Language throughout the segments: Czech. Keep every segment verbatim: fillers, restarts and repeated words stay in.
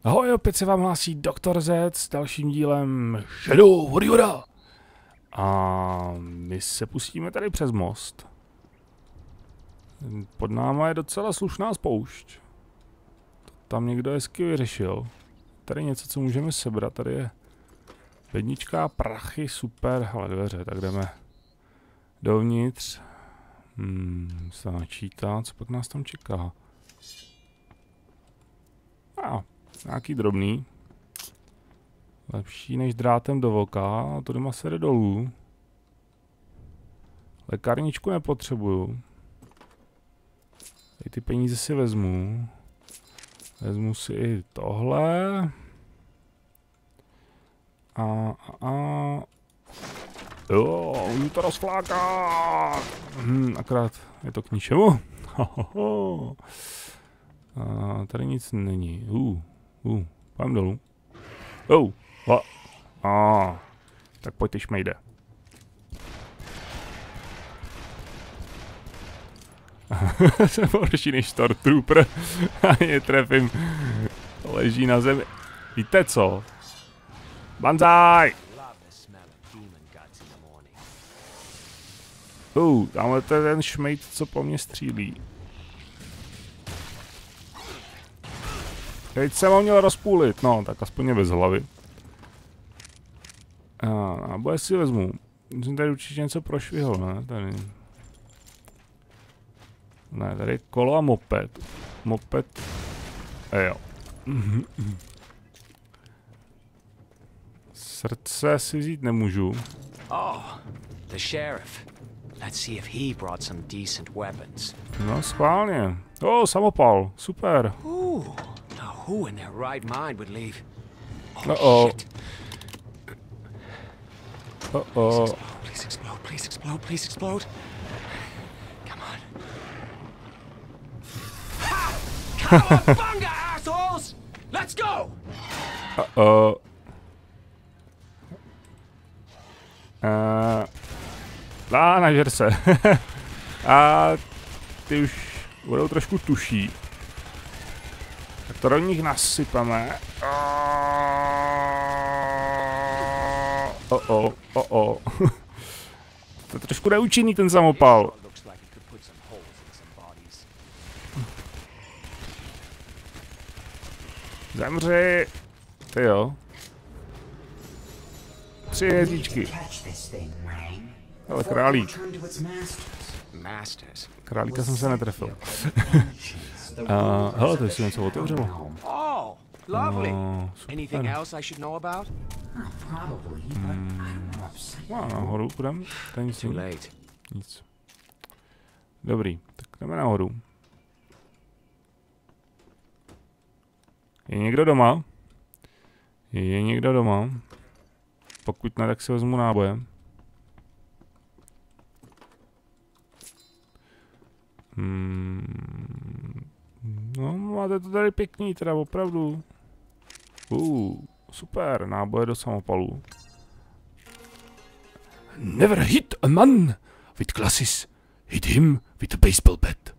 Ahoj, opět se vám hlásí doktor Z s dalším dílem Shadow Warriora. A my se pustíme tady přes most. Pod náma je docela slušná spoušť. Tam někdo hezky vyřešil. Tady něco, co můžeme sebrat. Tady je lednička, prachy, super. Ale dveře, tak jdeme dovnitř. Hmm, se načítá, co pak nás tam čeká. A, nějaký drobný. Lepší než drátem do voka, to doma se jde dolů. Lékárničku nepotřebuju. Tady ty peníze si vezmu. Vezmu si i tohle. A, a, a. Jo, můžu to rozflákat. Hm, akorát je to k ničemu. A tady nic není. Uh, uh, půjdem dolů. Oh, a, a, tak pojď ty šmejde. Jsem horší než Stormtrooper. Ani je trefím. Leží na zemi. Víte co? Banzai! Uh, tamhle to je ten šmejd, co po mně střílí. Teď jsem ho měl rozpůlit, no, tak aspoň je bez hlavy. A, a bude si vezmu. Jsem tady určitě něco prošvihl, ne? Tady. Ne, tady je kolo a moped. Moped. A jo. Srdce si vzít nemůžu. Oh, the sheriff. Let's see if he brought some decent weapons. No, schválně. Oh, samopal. Super. Ooh, now who in their right mind would leave? Oh, Uh-oh. shit. Uh-oh. Please explode, please explode, please explode. Come on. Ha! Cowabunga, assholes! Let's go! Uh-oh. Uh, a nažer se. A ty už budou trošku tuší. Tak to do nich nasypeme. Oh oh, oh oh. To je trošku neúčinný ten samopal. Zemři. Ty jo. Tři hvězdičky. Ale králík. Králíka jsem se netrefil. uh, hele, to si něco otevřelo. Oh, lovely. Uh, Anything else I should know about? Hmm. No, nahoru půjdem. Tady nic Too není. late. Nic. Dobrý, tak jdeme nahoru. Je někdo doma? Je někdo doma? Pokud ne, tak si vezmu náboje. Hmm. No, máte to tady pěkný, teda opravdu. Uh, super, náboje do samopalu. Never hit a man with glasses. Hit him with a baseball bat.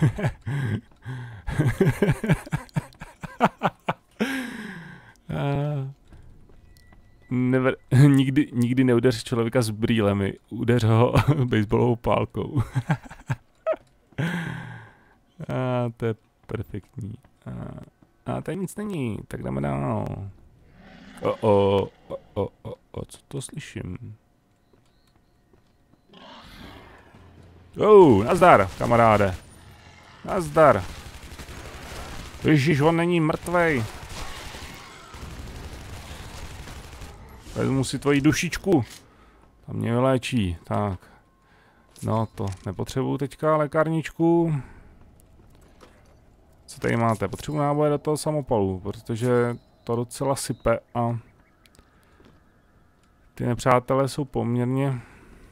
uh. Never, nikdy, nikdy neudeř člověka s brýlemi, udeř ho baseballovou pálkou. A to je perfektní. A, a tady nic není, tak jdeme dál. O, o, o, o, o, o, co to slyším? Oh, nazdar, kamaráde. Nazdar. Ježiš, on není mrtvej. Vezmu si tvoji dušičku. Ta mě vyléčí. Tak. No to nepotřebuju teďka lékárničku. Co tady máte? Potřebuji náboje do toho samopalu, protože to docela sype a ty nepřátelé jsou poměrně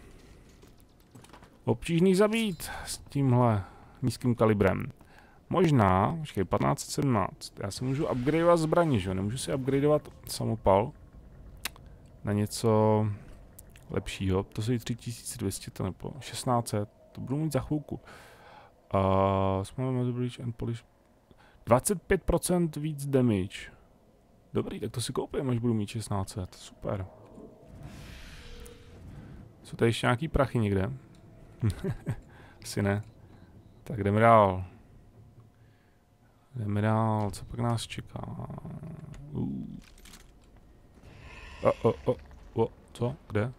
obtížný zabít s tímhle nízkým kalibrem. Možná, počkej, patnáct sedmnáct. Já si můžu upgradeovat zbraně, že jo? Nemůžu si upgradeovat samopal na něco lepšího. To jsou tři tisíce dvě stě, to nebo šestnáct set. To budu mít za chvilku. Uh, small metal breach and polish. dvacet pět procent víc damage. Dobrý, tak to si koupím, až budu mít šestnáct set. Super. Jsou tady ještě nějaký prachy někde? Asi ne. Tak jdeme dál. Jdeme dál, co pak nás čeká? Uh. O, o, o, o, co? Kde?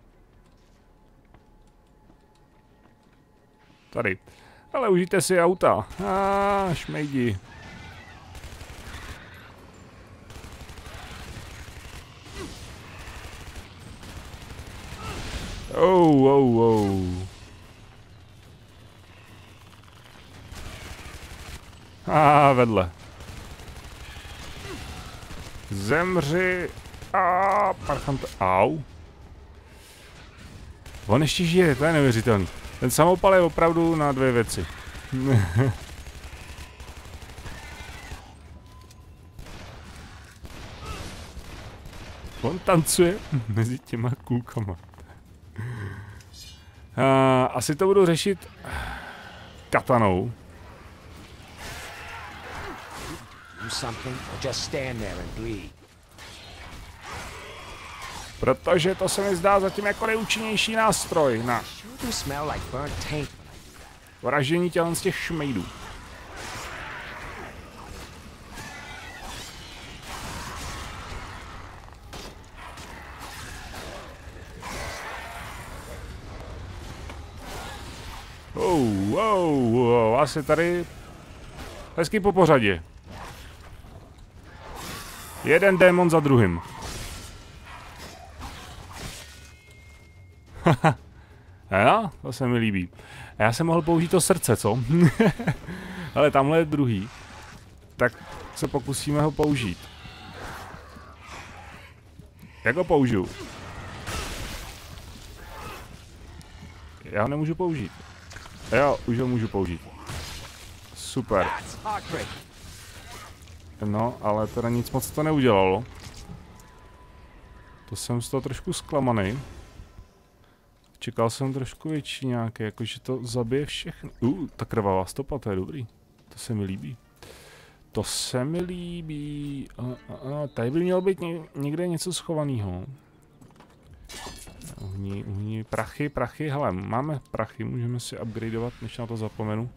Tady. Ale užijte si auta. Ah, šmejdi. Oh, oh, oh. A ah, vedle. Zemři. A ah, parchant. Au. On ještě žije, to je neuvěřitelný. Ten samopal je opravdu na dvě věci. On tancuje mezi těma kůlkama. Uh, asi to budu řešit katanou. Protože to se mi zdá zatím jako nejúčinnější nástroj na vraždění tělen z těch šmejdů. Oh, wow, wow, asi tady hezky po pořadě. Jeden démon za druhým. Haha. Jo, to se mi líbí. A já jsem mohl použít to srdce, co? Ale tamhle je druhý. Tak se pokusíme ho použít. Jak ho použiju? Já ho nemůžu použít. Jo, už ho můžu použít. Super. No, ale teda nic moc to neudělalo. To jsem z toho trošku zklamaný. Čekal jsem trošku větší nějaké, jakože to zabije všechny. Uh, ta krvavá stopa, to je dobrý. To se mi líbí. To se mi líbí. Uh, uh, uh, tady by mělo být ně, někde něco schovaného. Uhni, uhni, prachy, prachy, hele, máme prachy, můžeme si upgradeovat, než na to zapomenu.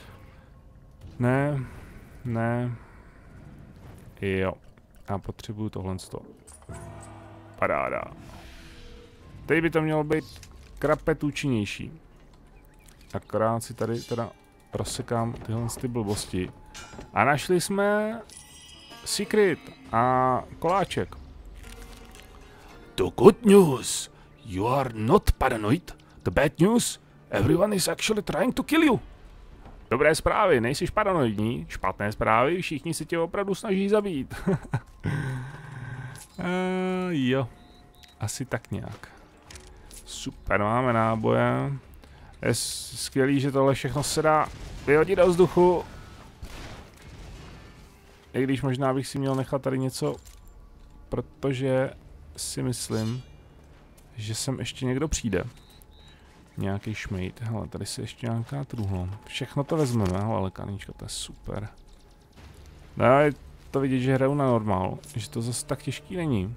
Ne, ne. Jo, já potřebuju tohle z toho. Paráda. Teď by to mělo být krapet účinnější. Akorát si tady teda rozsekám tyhle ty blbosti. A našli jsme secret a koláček. The good news. You are not paranoid. The bad news. Everyone is actually trying to kill you. Dobré zprávy, nejsi paranoidní. Špatné zprávy, všichni se tě opravdu snaží zabít. uh, jo, asi tak nějak. Super, máme náboje. Je skvělý, že tohle všechno se dá vyhodit do vzduchu. I když možná bych si měl nechat tady něco, protože si myslím, že sem ještě někdo přijde. Nějaký šmejd. Hele, tady si ještě nějaká truhla. Všechno to vezmeme, hele, lékárnička, to je super. No, je to vidět, že hraju na normál, že to zase tak těžký není.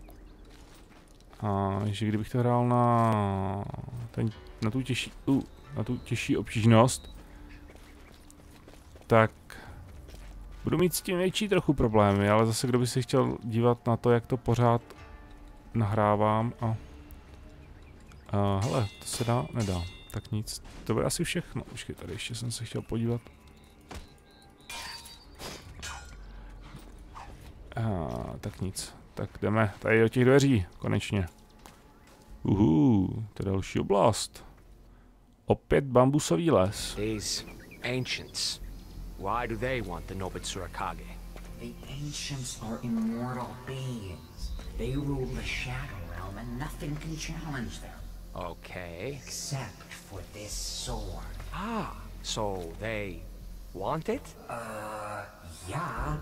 A že kdybych to hrál na, ten, na, tu, těžší, uh, na tu těžší obtížnost, tak budu mít s tím větší trochu problémy, ale zase kdo by si chtěl dívat na to, jak to pořád nahrávám a... Uh, hele, to se dá? Nedá. Tak nic. To bude asi všechno. Počkej, tady ještě jsem se chtěl podívat. Uh, tak nic. Tak jdeme tady do těch dveří, konečně. Uhu, to je další oblast. Opět bambusový les. These ancients, why do they want the Nobitsura Kage? The ancients are immortal beings. They rule the shadow realm and nothing can challenge them. Okay. Except for this sword. Ah, so they want it? Uh, yeah.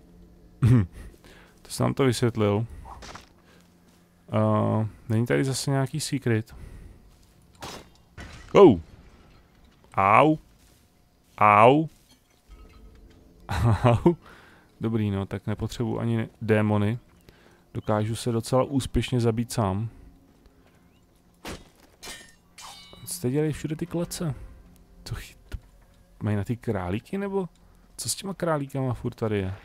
To jsem nám to vysvětlil. Uh, není tady zase nějaký secret. Oh! Au! Au! Au! Dobrý, no, tak nepotřebuji ani démony. Dokážu se docela úspěšně zabít sám. Co jste dělali všude ty klece? To, to mají na ty králíky, nebo? Co s těma králíkama furt tady je?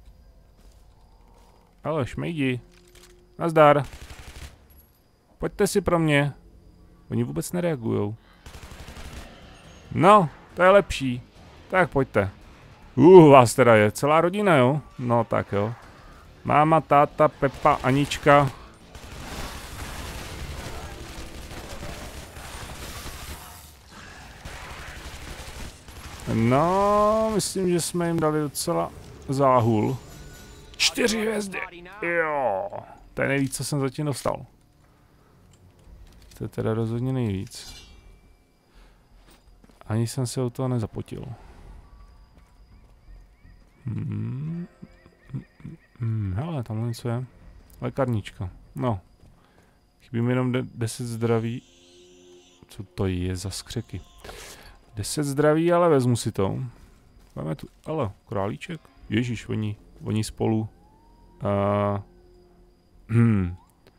Ale šmejdi. Nazdar. Pojďte si pro mě. Oni vůbec nereagujou. No, to je lepší. Tak pojďte. Uh, vás teda je celá rodina, jo? No tak jo. Máma, táta, Pepa, Anička. No, myslím, že jsme jim dali docela záhul. Čtyři hvězdy. Jo. To je nejvíc, co jsem zatím dostal. To je teda rozhodně nejvíc. Ani jsem se o toho nezapotil. Hmm. Hmm, hele, tamhle něco je. Lékárnička. No. Chybí mi jenom deset zdraví. Co to je za skřeky? deset zdraví, ale vezmu si to. Máme tu, ale králíček. Ježíš, oni, oni spolu. Uh, hmm.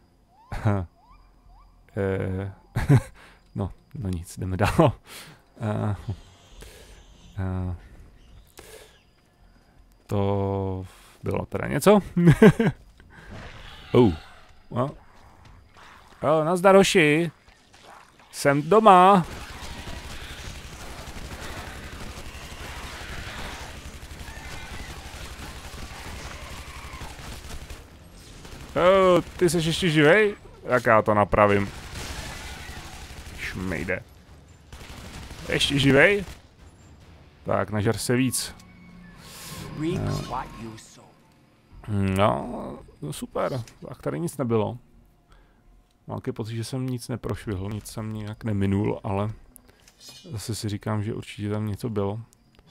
eh, no, no nic, jdeme dál. Uh, uh, to bylo teda něco. oh. No. Oh, nazdar, hoši. Jsem doma. Oh, ty jsi ještě živej? Jak já to napravím? Šmejde. Ještě živej? Tak, nažer se víc. No, no super. Tak tady nic nebylo. Mám takový pocit, že jsem nic neprošvihl, nic jsem nějak neminul, ale zase si říkám, že určitě tam něco bylo.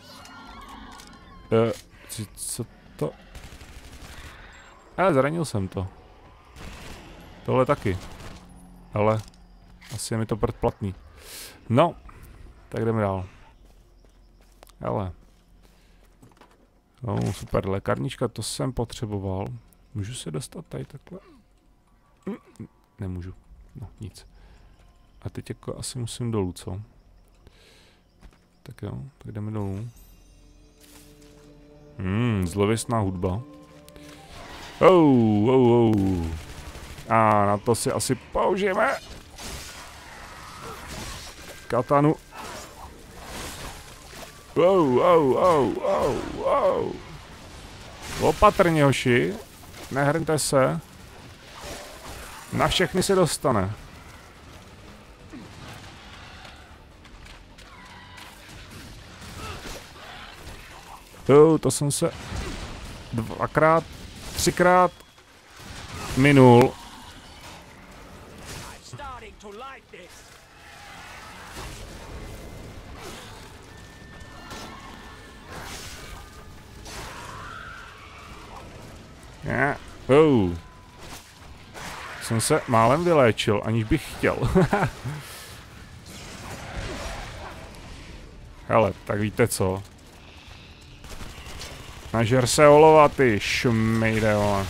E, co, co to? Ale zranil jsem to. Tohle taky. Ale asi je mi to předplatný. No, tak jdeme dál. Ale. No, super, lékárnička, to jsem potřeboval. Můžu se dostat tady takhle? Nemůžu. No, nic. A teď jako asi musím dolů, co? Tak jo, tak jdeme dolů. Hmm, zlověstná hudba. Oh, oh, oh. A na to si asi použijeme katanu. Wow, wow, wow, wow, wow. Opatrně, hoši. Nehrňte se. Na všechny se dostane. Jo, to jsem se dvakrát, třikrát minul. Yeah. Oh. Jsem se málem vyléčil, aniž bych chtěl. Hele, tak víte co? Nažer se olova, ty šmejde, vole.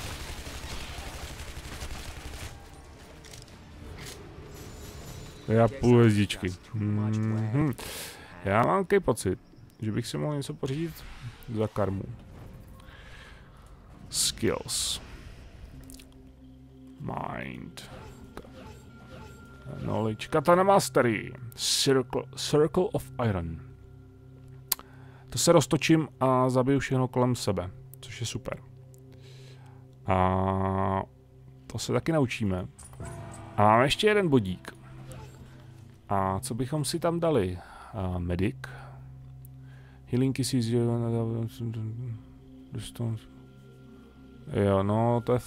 Já půl hvězdičky. Mm-hmm. Já mám takový pocit, že bych si mohl něco pořídit za karmu. Skills. Mind. Knowledge. Katana Mastery. Circle, Circle of Iron. To se roztočím a zabiju všechno kolem sebe, což je super. A to se taky naučíme. A máme ještě jeden bodík. A co bychom si tam dali? Uh, medic. Healing is easier. Jo, no to je...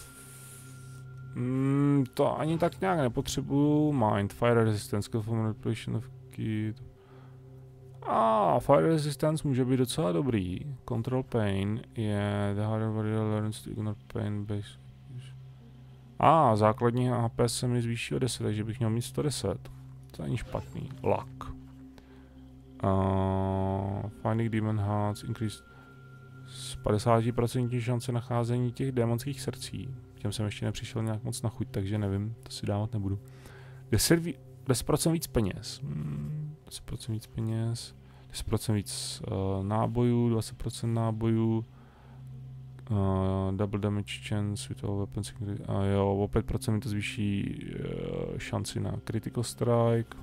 Mm, to ani tak nějak nepotřebuju. Mind, fire resistance, skill for manipulation of key. A ah, fire resistance může být docela dobrý. Control pain je the harder warrior learns to ignore pain base. A ah, základní H P se mi zvýší o deset, takže bych měl mít sto deset. To není špatný. Luck. Uh, finding demon hearts, increased s padesát procent šance nacházení těch démonských srdcí. Těm jsem ještě nepřišel nějak moc na chuť, takže nevím, to si dávat nebudu. deset procent víc peněz. Hmm, deset procent víc peněz. deset procent víc uh, nábojů, dvacet procent nábojů. Uh, double damage chance with all weapons. A jo, o pět procent mi to zvýší uh, šanci na critical strike.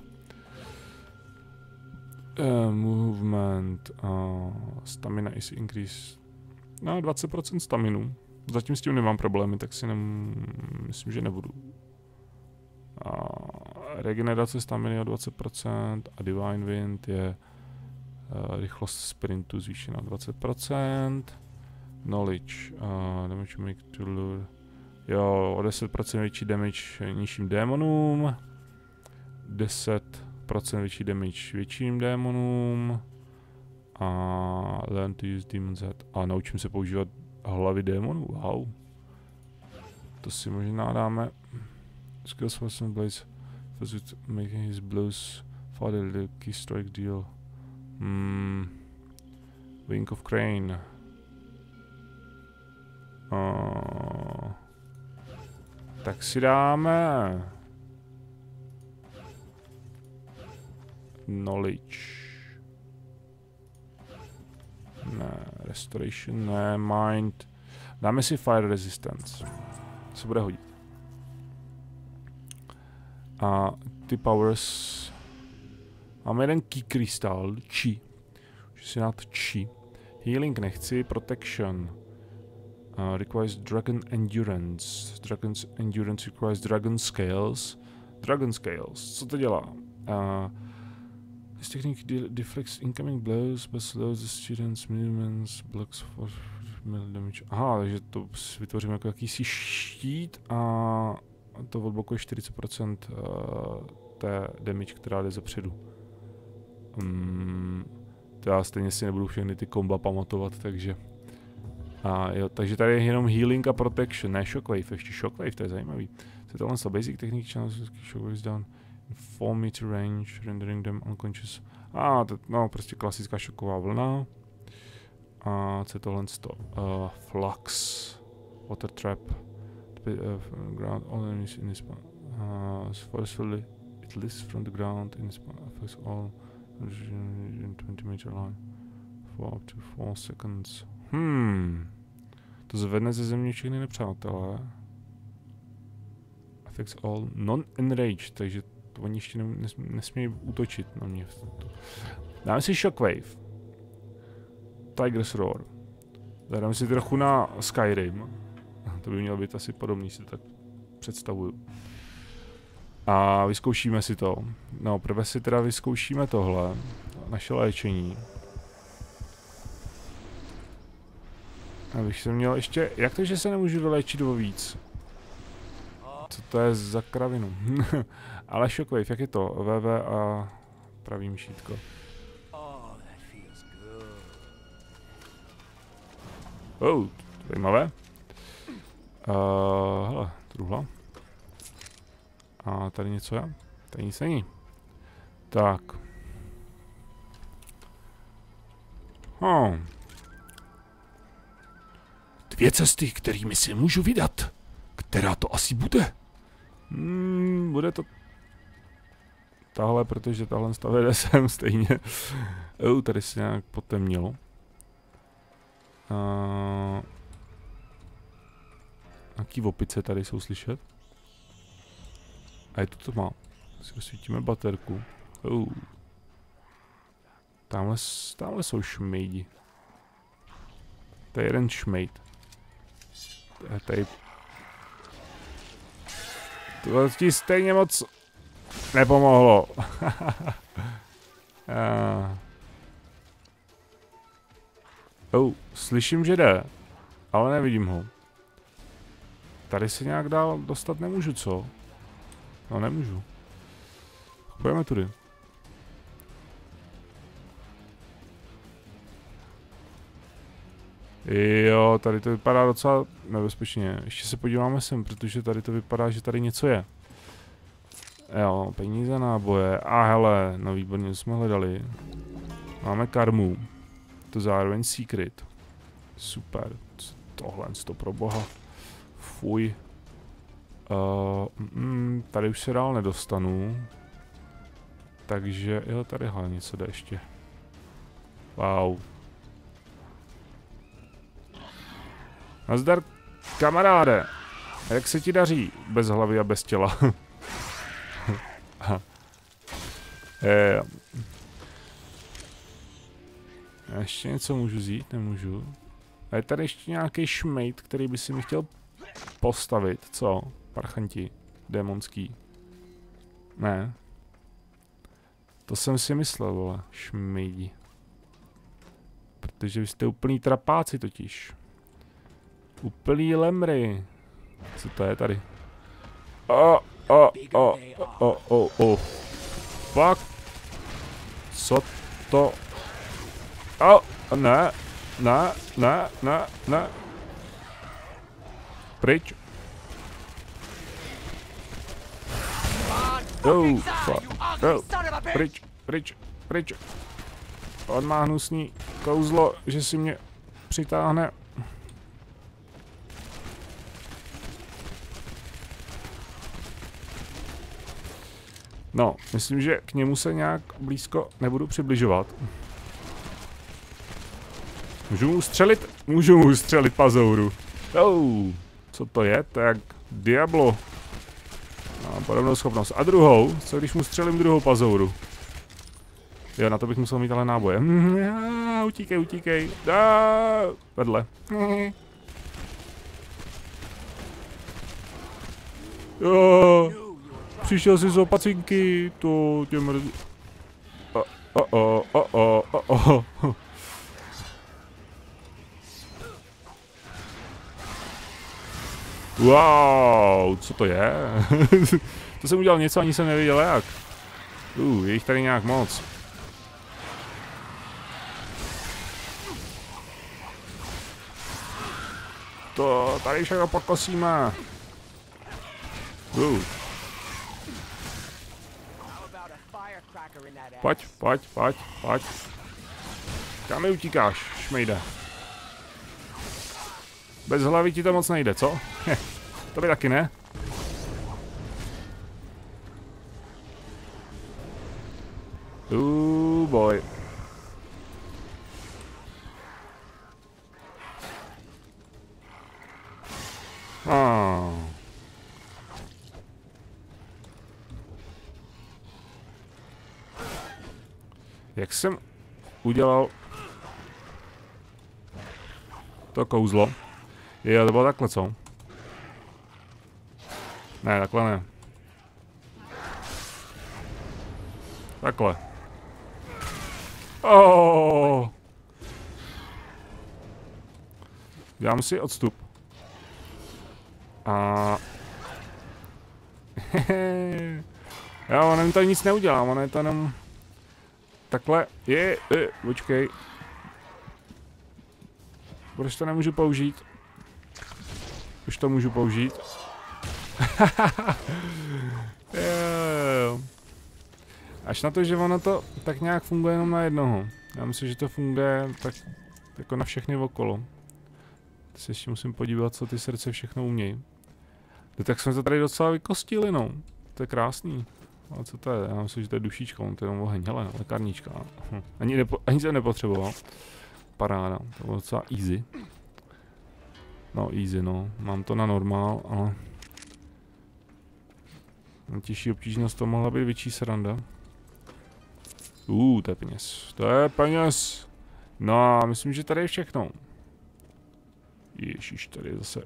Uh, movement. Uh, stamina is increase. No, dvacet procent staminu. Zatím s tím nemám problémy, tak si nem, myslím, že nebudu. A regenerace staminy o dvacet procent a Divine Wind je uh, rychlost sprintu zvýšená dvacet procent. Knowledge, uh, damage make to lure. Jo, o deset procent větší damage nižším démonům. deset procent větší damage větším démonům. A learn to use demon's head. A naučím se používat hlavy démonů, wow. To si možná dáme. Skills for some blades. First making his blows father the key strike deal. Hmm. Wing of Crane. Uh, tak si dáme knowledge. Ne, restoration, ne, mind. Dáme si fire resistance. Se bude hodit. A ty powers. Máme jeden key crystal, chi. Můžu si dát chi. Healing nechci, protection. Uh, requires dragon endurance. Dragon's endurance requires dragon scales. Dragon scales, co to dělá? Uh, this technique de deflects incoming blows, but slows the student's movements, blocks for melee damage. Aha, takže to vytvoříme jako jakýsi štít a to odblokuje čtyřicet procent uh, té damage, která jde zepředu. Um, to já stejně si nebudu všechny ty komba pamatovat, takže... A jo, takže tady je jenom healing a protection, ne shockwave, ještě shockwave, to je zajímavý. To je tohle basic technique channels, shockwave is down in four meter range, rendering them unconscious. A, to, no, prostě klasická šoková vlna. A co je tohle sto? Uh, flux, water trap, uh, ground, all enemies in this one. Uh, forcefully, it lifts from the ground in this one, affects all in twenty meter line for up to four seconds. Hmm. To zvedne ze země všechny nepřátelé. Affects all non-enraged, takže to oni ještě nes nesmějí útočit na mě. Dáme si Shockwave. Tiger's Roar. Zadáme si trochu na Skyrim. To by mělo být asi podobný, si to tak představuju. A vyzkoušíme si to. No, prvé si teda vyzkoušíme tohle. Naše léčení. Abych se měl ještě... Jak to, že se nemůžu doléčit o víc? Co to je za kravinu? Ale Shockwave, jak je to? V V a pravý myšítko. Oh, zajímavé. Uh, hele, truhla. A tady něco je? Tady nic není. Tak. Hmm. Dvě cesty, kterými si můžu vydat. Která to asi bude? Hmm, bude to... Tahle, protože tahle stavě sem stejně. Oh, tady se nějak potemnilo. Uh, Jaký opice tady jsou slyšet? A je to to má. Si rozsvítíme baterku. Oh. Tamhle, tamhle jsou šmejdi. To je jeden šmejd. Tady... To ti stejně moc nepomohlo. uh. Oh, slyším, že jde, ale nevidím ho. Tady se nějak dál dostat nemůžu, co? No nemůžu. Pojďme tudy. Jo, tady to vypadá docela nebezpečně. Ještě se podíváme sem, protože tady to vypadá, že tady něco je. Jo, peníze, náboje. A hele, no výborně jsme hledali. Máme karmu. To zároveň secret. Super. Tohle to pro boha. Fuj. Uh, mm, tady už se dál nedostanu. Takže, jo, tadyhle něco jde ještě. Wow. Nazdar, kamaráde. Jak se ti daří? Bez hlavy a bez těla. je. Ještě něco můžu vzít? Nemůžu. A je tady ještě nějaký šmejt, který by si mi chtěl postavit. Co? Parchanti. Démonský. Ne. To jsem si myslel, vole. Šmejdi. Protože vy jste úplný trapáci totiž. Úplný lemry. Co to je tady? O, o, o, o, o, o. Fuck. Co to? O, ne, ne, ne, ne, ne. Pryč. Oh, fuck. Oh, pryč, pryč, pryč. On má hnusný kouzlo, že si mě přitáhne. No, myslím, že k němu se nějak blízko nebudu přibližovat. Můžu mu ustřelit? Můžu mu ustřelit pazouru. Oh, co to je? To je jak Diablo. Mám podobnou schopnost. A druhou? Co když mu střelím druhou pazouru? Jo, na to bych musel mít ale náboje. Utíkej, utíkej. Dá, vedle. Jo, přišel si z opacinky, to tě mrzí. O, o, o, o, o, o, o. Wow, co to je? To jsem udělal něco, ani jsem nevěděl jak. Uh, je jich tady nějak moc. To tady všechno pokosíme. Uh. Pojď, pojď, pojď, pojď. Kam mi utíkáš, šmejde? Bez hlavy ti to moc nejde, co? To by taky ne. Uh, boj. Ah. Jak jsem udělal to kouzlo? Je, to bylo takhle, co? Ne, takhle ne. Takhle. Oh. Dám si odstup. A... jo, ono to nic neudělá, ono je to jenom... Takhle, je, je, počkej. Proč to nemůžu použít? Už to můžu použít. jo. Až na to, že ono to tak nějak funguje jenom na jednoho. Já myslím, že to funguje tak jako na všechny okolo. Teď se ještě musím podívat, co ty srdce všechno umějí. No, tak jsme to tady docela vykostili, no. To je krásný. A co to je? Já myslím, že to je dušička, on to je jenom oheň. Hele, lékárnička. Hm. Ani, nepo, ani jsem nepotřeboval. Paráda, to bylo docela easy. No easy, no. Mám to na normál, ale... Na těžší obtížnost to mohla být větší sranda. Uh, to je peněz. To je peněz. No a myslím, že tady je všechno. Ježíš, tady je zase...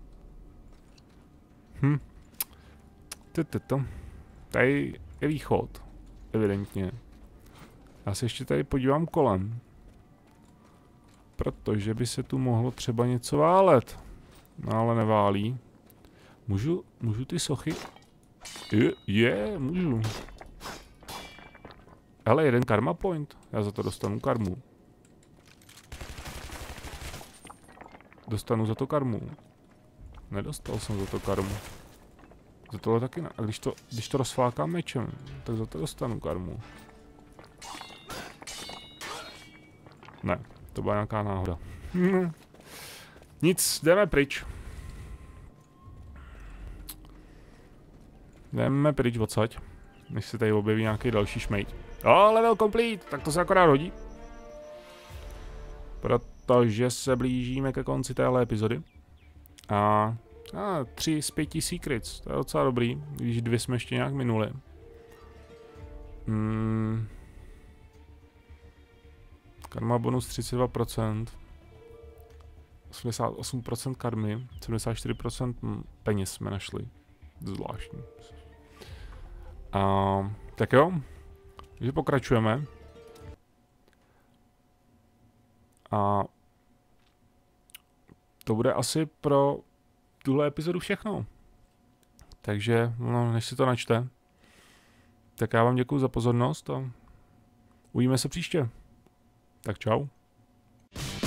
Hm. Tytyto. Tady je východ. Evidentně. Já se ještě tady podívám kolem. Protože by se tu mohlo třeba něco válet. No ale neválí. Můžu, můžu ty sochy? Je, je, můžu. Hele, jeden karma point. Já za to dostanu karmu. Dostanu za to karmu. Nedostal jsem za to karmu. Za tohle taky ne. A když to, když to rozflákám mečem, tak za to dostanu karmu. Ne, to byla nějaká náhoda. Nic, jdeme pryč. Jdeme pryč odsaď, než se tady objeví nějaký další šmejt. Jo, level complete, tak to se akorát hodí. Protože se blížíme ke konci téhle epizody. A, a tři z pěti secrets, to je docela dobrý, když dvě jsme ještě nějak minuli. Hmm. Karma bonus třicet dva procent. osmdesát osm procent karmy, sedmdesát čtyři procent peněz jsme našli. Zvláštní. A, tak jo, takže pokračujeme. A to bude asi pro tuhle epizodu všechno. Takže, no, než si to načte, tak já vám děkuju za pozornost a uvidíme se příště. Tak čau.